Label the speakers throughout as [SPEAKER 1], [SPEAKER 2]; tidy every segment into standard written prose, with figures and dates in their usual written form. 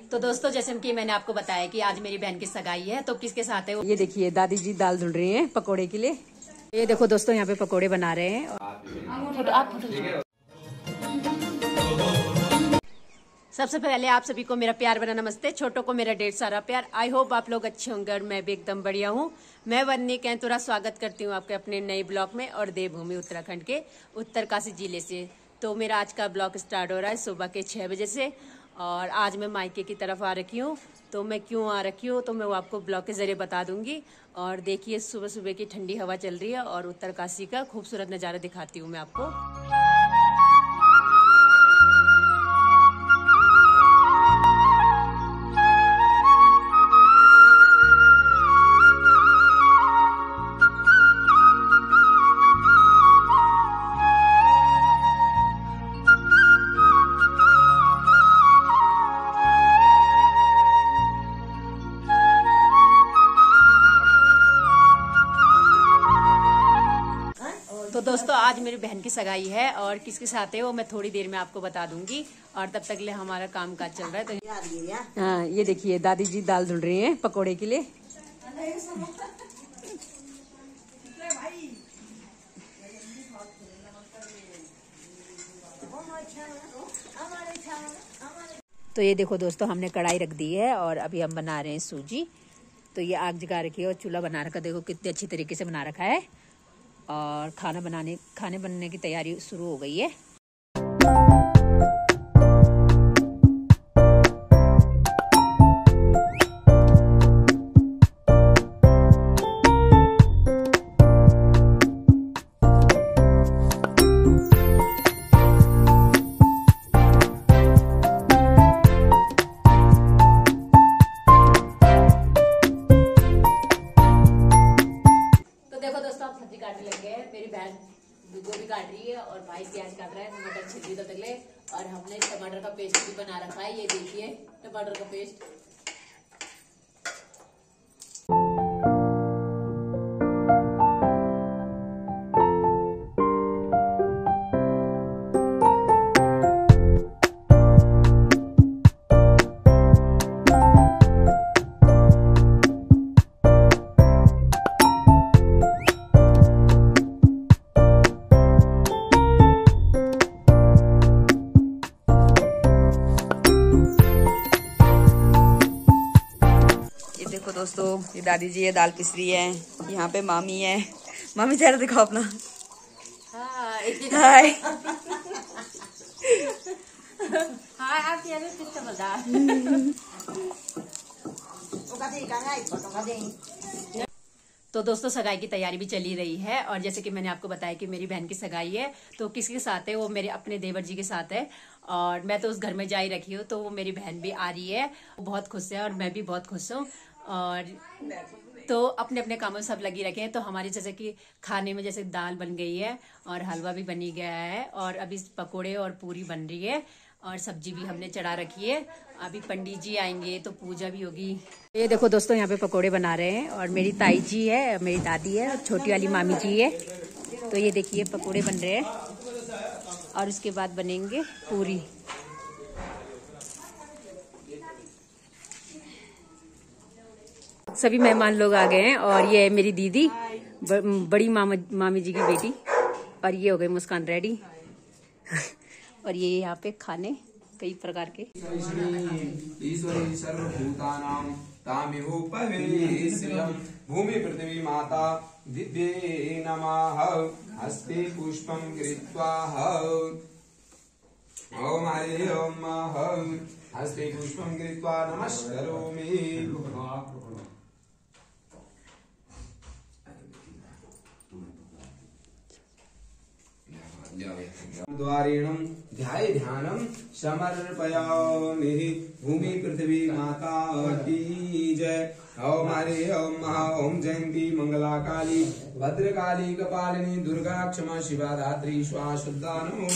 [SPEAKER 1] तो दोस्तों जैसे कि मैंने आपको बताया कि आज मेरी बहन की सगाई है, तो किसके साथ है वो ये देखिए, दादी जी दाल धुल रही हैं पकोड़े के लिए। ये देखो दोस्तों, यहाँ पे पकोड़े बना रहे हैं। सबसे पहले आप सभी को मेरा प्यार भरा नमस्ते, छोटों को मेरा ढेर सारा प्यार। आई होप आप लोग अच्छे होंगे और मैं भी एकदम बढ़िया हूँ। मैं वन्नी कैंतुरा स्वागत करती हूँ आपके अपने नए ब्लॉग में, और देवभूमि उत्तराखंड के उत्तरकाशी जिले से। तो मेरा आज का ब्लॉग स्टार्ट हो रहा है सुबह के 6 बजे से, और आज मैं मायके की तरफ आ रखी हूँ। तो मैं क्यों आ रखी हूँ तो मैं वो आपको ब्लॉग के जरिए बता दूंगी। और देखिए, सुबह सुबह की ठंडी हवा चल रही है और उत्तरकाशी का खूबसूरत नज़ारा दिखाती हूँ मैं आपको। तो दोस्तों आज मेरी बहन की सगाई है, और किसके साथ है वो मैं थोड़ी देर में आपको बता दूंगी। और तब तक ले हमारा काम काज चल रहा है। तो हाँ, ये देखिए, दादी जी दाल धुल रही हैं पकोड़े के लिए। तो ये देखो दोस्तों, हमने कढ़ाई रख दी है और अभी हम बना रहे हैं सूजी। तो ये आग जगा रखी है और चूल्हा बना रखा, देखो कितने अच्छी तरीके से बना रखा है। और खाने बनने की तैयारी शुरू हो गई है। मेरी बहन गोभी काट रही है और भाई प्याज काट रहा है, टमाटर छिल रही तब तक ले। और हमने टमाटर का पेस्ट भी बना रखा है, ये देखिए टमाटर का पेस्ट। देखो दोस्तों, ये दादी जी है दाल पिस रही है। यहाँ पे मामी है। मामी चेहरा दिखाओ अपना। हाय हाय आप तो दोस्तों सगाई की तैयारी भी चली रही है, और जैसे कि मैंने आपको बताया कि मेरी बहन की सगाई है, तो किसके साथ है वो मेरे अपने देवर जी के साथ है। और मैं तो उस घर में जा ही रखी हूँ, तो वो मेरी बहन भी आ रही है। वो बहुत खुश है और मैं भी बहुत खुश हूँ। और तो अपने अपने कामों में सब लगी रखे हैं। तो हमारी जैसे कि खाने में जैसे दाल बन गई है और हलवा भी बनी गया है, और अभी पकोड़े और पूरी बन रही है, और सब्जी भी हमने चढ़ा रखी है। अभी पंडित जी आएंगे तो पूजा भी होगी। ये देखो दोस्तों, यहाँ पे पकोड़े बना रहे हैं, और मेरी ताई जी है, मेरी दादी है, और छोटी वाली मामी जी है। तो ये देखिए पकोड़े बन रहे हैं, और उसके बाद बनेंगे पूरी। सभी मेहमान लोग आ गए हैं, और ये है मेरी दीदी, बड़ी मामी जी की बेटी, और ये हो गई मुस्कान रेडी। और ये यहाँ पे खाने कई प्रकार के।
[SPEAKER 2] ईश्वरी सर्वभूतानां तामिहोपवेश्यं भूमि पृथ्वी माता दिव्ये नमः। हस्ते पुष्पं कृत्वा ओम हरि ओम हस्ते पुष्पं कृत्वा नमस्करोमि। द्वारेणं ध्याये ध्यानं समर्पयामि। भूमि पृथ्वी माता की जय। ओम हरि ओम ओम जयंती मंगला काली भद्रकाली कपालिनी दुर्गा क्षमा शिवा धात्री स्वाहा शुद्धा नमो।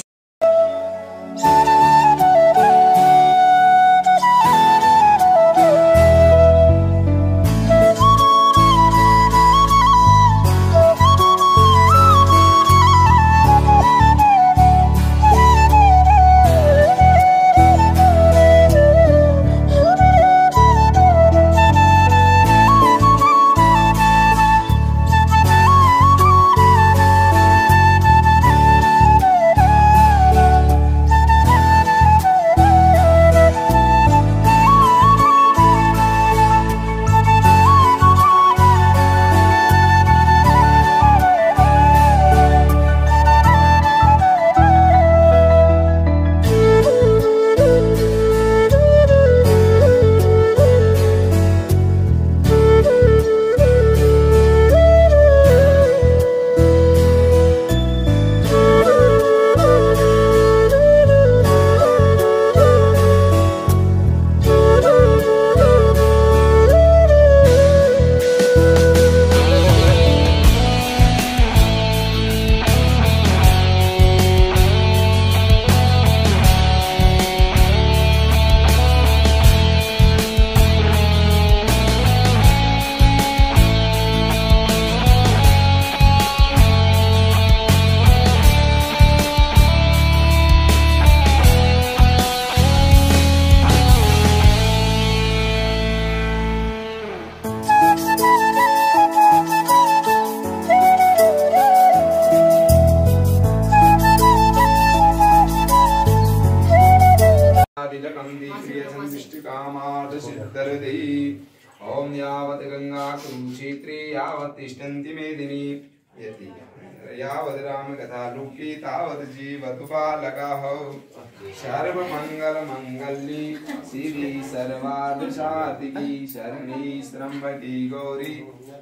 [SPEAKER 2] कामार्थ सिद्ध्यर्थे। ओम यावत् गंगा कुरुक्षेत्रे यावत् तिष्ठन्ति मेदिनी यावत् राम कथा लोके तावत् जीवतु बालकः। सर्वमंगल मंगल्ये शिवे सर्वार्थ साधिके शरण्ये त्र्यंबके गौरी।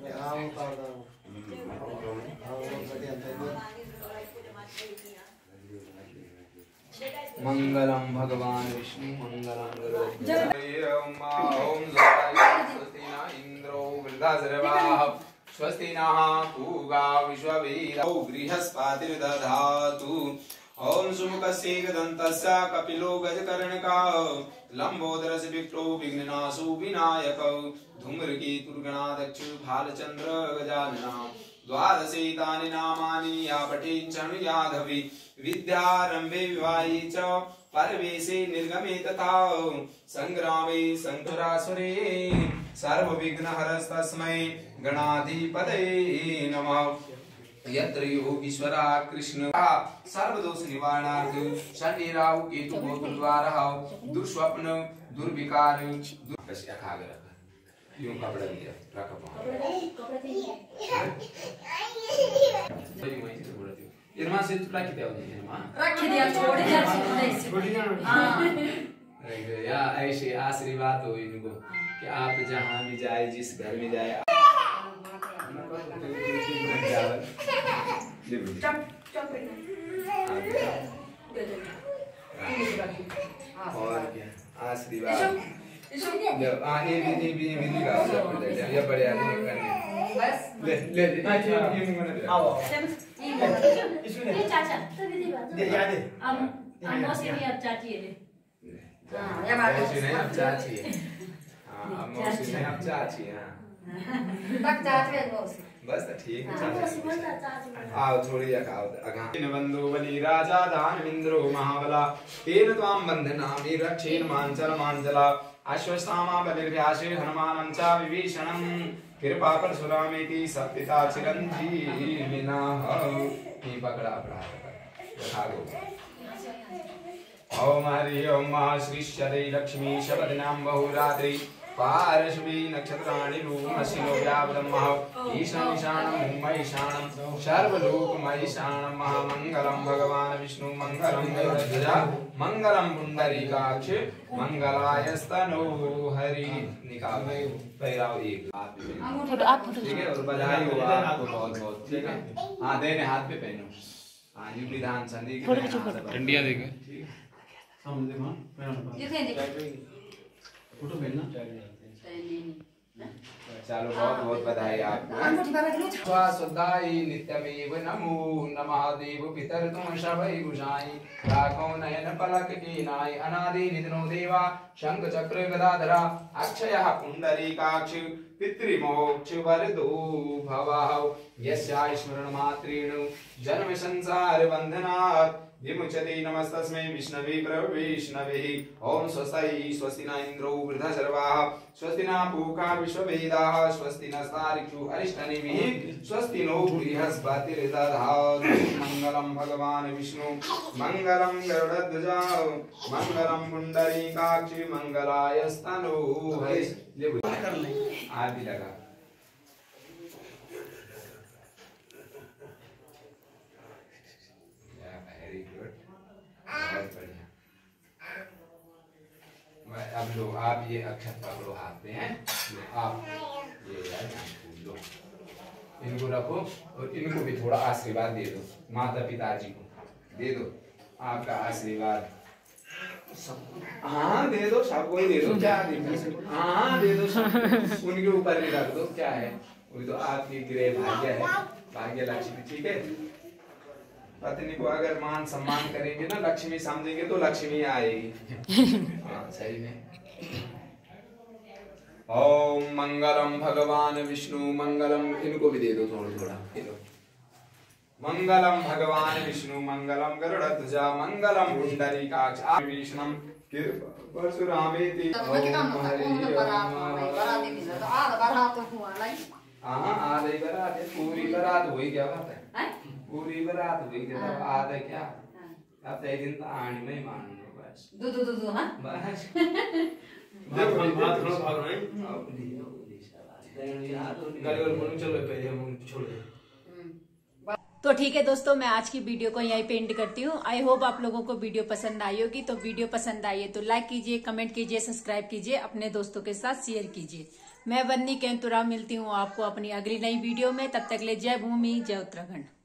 [SPEAKER 2] मंगलम भगवान विष्णु मंगलम गरुड़। ओम स्वस्ति न इंद्रो वृद्धश्रवाः स्वस्ति नः पूगा विश्ववेदो बृहस्पतिर्दधातु। ओम सुमुखस्य एकदन्तस्य कपिलो गजकर्णकः लंबोदरस्य विप्रो विघ्ननाशो विनायकः धूम्रकेतुर्गणाध्यक्ष भालचंद्र गजाननः। द्वादशैतानि नामानि या पठेत् शृणुयादपि विद्यारंभे विवाहे च परवेशे निर्गमे तथा संग्रामे शंकरासुरे सर्वविघ्नहरस्तस्मै गणाधिपतये नमः। यत्र योगीश्वरा कृष्ण सर्वदोष निवारणार्थ शनि राहु केतु गोत्रद्वारः दुष्स्वप्न दुर्विकार यूं कपड़ा दिया रखा इरमा से तुला किती होती है इरमा
[SPEAKER 1] रख दिया छोड़ दिया हां
[SPEAKER 2] या ऐसे आशीर्वाद हो इनको कि आप जहां भी जाए जिस घर में जाए चप चप और क्या आशीर्वाद ये भी का ये बड़े आदमी करने बस ले ले ये मुंह में आओ ये चाचा दे याद है हम मौसी भी अब चाची है हां ये बात नहीं अब चाची है हां अब मौसी नहीं अब चाची है तक चाची है मौसी बस ठीक है आओ थोड़ी खाओ अगा बंधु बलि राजा दान इंद्रो महाबला तेन त्वां बंधनामि रक्षेण मांचल मांचला अश्वत्थामा बलिर्व्यासे हनुमानं च विभीषणं कृपा परशुरामेति सत्पिता चिरंजीविनः। ये पकड़ा अपराध खागो। ओम हरि ओम श्री श्री लक्ष्मी शबदनाम बहुरात्रि पारश्वी नक्षत्राणि रूमशिनो व्यावदमः ईशान ईशानं महिषाणं सर्वलोकमहिषाणं महामंगलं भगवान विष्णु मंगलं गरुड़ध्वज मंगलं पुंडरीकाक्ष मंगलायस्तनो हरि। निकाल पैराव एक हाथ पे ठीक है और बधाई हो आपको बहुत बहुत ठीक है। हाँ देने हाथ पे पहनो हाँ जी विधान संधि ठंडिया देखे ठीक है समझ मां फोटो भेजना चलो बहुत बहुत बधाई आपको। स्वासुदाई नित्यमेव नमो नमः देव पितर तुम शवै भुजाई राखो नयन पलक की नाई अनादि निधनो देवा शंख चक्र गदाधरा अक्षयः पुंडरीकाक्ष पितृमोक्ष वरदो भवः यस्याय स्मरण मात्रेण जन्म संसार बंधनात् विमुच्यते। नमस्तस्मै विष्णवे प्रविष्णवे। ओम स्वस्ति स्वस्ति न इंद्रो वृद्धश्रवाः स्वस्ति न पूषा विश्ववेदाः स्वस्ति नस्तार्क्ष्यो अरिष्टनेमिः स्वस्ति नो बृहस्पतिर्दधातु। मंगलम भगवान विष्णु मंगलम गरुड़ध्वज मंगलम पुंडरीकाक्ष मंगलायस्तनो हरि। आरती लगा बहुत बढ़िया। अब लो आप ये अक्षत पकड़ो हाथ में हैं आप ये लो इनको रखो और इनको भी थोड़ा आशीर्वाद दे दो माता पिताजी को दे दो आपका आशीर्वाद हाँ दे दो सबको ही दे दो क्या दे हाँ दे दो उनके ऊपर भी रख दो क्या है वो तो आपकी गृह भाग्य है भाग्य लक्ष्मी ठीक है। पत्नी को अगर मान सम्मान करेंगे ना लक्ष्मी समझेंगे तो लक्ष्मी आएगी। हाँ सही में। ओम मंगलम भगवान विष्णु मंगलम इनको भी दे दो थोड़ा थोड़ा मंगलम भगवान विष्णु मंगलम गरुड़ध्वज मंगलम पुंडरीकाक्ष विष्णुम परशुरामेति। हाँ आधे बरात पूरी बरात हुई क्या बात है पूरी बरात हुई क्या आधा क्या अब तो दिन तो आने में मान लो बस दो हाँ बस
[SPEAKER 1] तो ठीक है दोस्तों, मैं आज की वीडियो को यहीं पे एंड करती हूँ। आई होप आप लोगों को वीडियो पसंद आई होगी। तो वीडियो पसंद आई है तो लाइक कीजिए, कमेंट कीजिए, सब्सक्राइब कीजिए, अपने दोस्तों के साथ शेयर कीजिए। मैं बन्नी केंतुरा मिलती हूँ आपको अपनी अगली नई वीडियो में। तब तक ले जय भूमि, जय उत्तराखंड।